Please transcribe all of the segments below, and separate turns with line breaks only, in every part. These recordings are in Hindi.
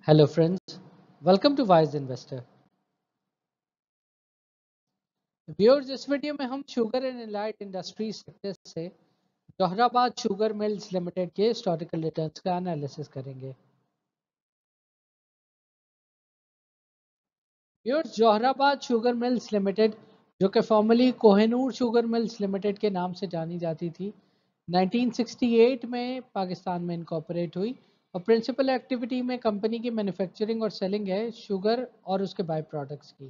Hello friends, welcome to Wise Investor. Viewers, इस वीडियो में हम sugar and allied industry sector से जोहराबाद शुगर मिल्स लिमिटेड के हिस्टोरिकल रिटर्न्स का एनालिसिस करेंगे। Viewers, Johrabad sugar mills limited जो कि formally Kohinoor sugar mills limited के नाम से जानी जाती थी, 1968 में पाकिस्तान में इनकॉर्पोरेट हुई और प्रिंसिपल एक्टिविटी में कंपनी की मैन्युफैक्चरिंग और सेलिंग है शुगर और उसके बाय प्रोडक्ट्स की।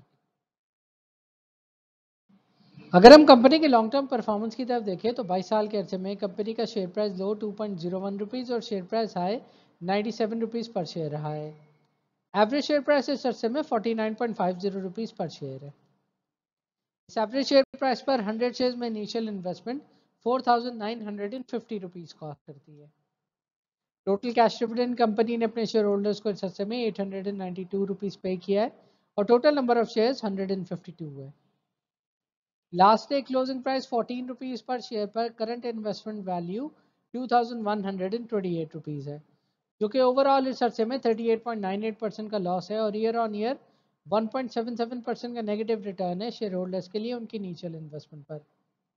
अगर हम कंपनी के लॉन्ग टर्म परफॉर्मेंस की तरफ देखें तो 22 साल के अरसे में कंपनी का शेयर प्राइस लो 2.01 रुपीज़ और share price high 97 rupees per share रहा है। एवरेज शेयर प्राइस इस अरसे में 49.50 रुपीज़ पर शेयर है। इस एवरेज शेयर प्राइस पर 100 शेयर्स में इनिशियल इन्वेस्टमेंट 4,950 रुपीज़ कॉस्ट करती है। टोटल कैश डिविडेंड कंपनी ने अपने शेयर होल्डर्स को इस अरसे में 892 रुपीज़ पे किया है और टोटल नंबर ऑफ शेयर्स 152 है। Last day closing price 14 rupees per share पर करंट इन्वेस्टमेंट वैल्यू 2,128 रुपीज़ है, जो कि ओवरऑल इस अरसे में 38.98% का लॉस है और ईयर 1.77% का नेगेटिव रिटर्न है शेयर होल्डर्स के लिए उनकी इनिशियल इन्वेस्टमेंट पर।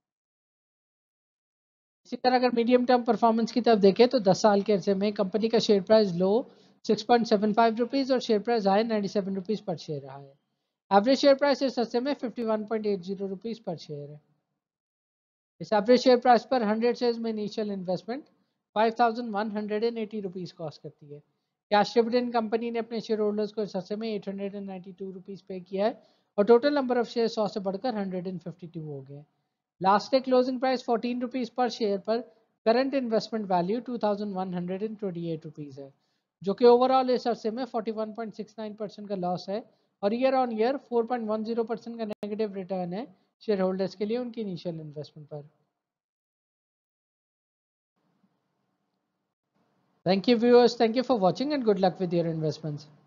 इसी तरह अगर मीडियम टर्म परफॉर्मेंस की तरफ देखें तो 10 साल के अरसे में कंपनी का शेयर प्राइस लो 6.75 रुपीज़ और share price high 97 rupees per share रहा है। एवरेज शेयर प्राइस इस अरसे में 51.80 रुपीज़ पर शेयर है। इस एवरेज शेयर प्राइस पर 100 शेयर्स में इनिशियल इन्वेस्टमेंट 5,180 रुपीज़ कॉस्ट करती है। कैश डिविडेंड कंपनी ने अपने शेयर होल्डर्स को इस अरसे में 892 रुपीज़ पे किया है और टोटल नंबर ऑफ शेयर 100 से बढ़कर 152 हो गए। Last day closing price 14 rupees per share पर करंट इन्वेस्टमेंट वैल्यू 2,128 रुपीज़ है, जो कि ओवरऑल इस अरसे में 41.69% का लॉस है और ईयर 4.10% का नेगेटिव रिटर्न है शेयर होल्डर्स के लिए उनकी इनिशियल इन्वेस्टमेंट पर। Thank you viewers, thank you for watching and good luck with your investments.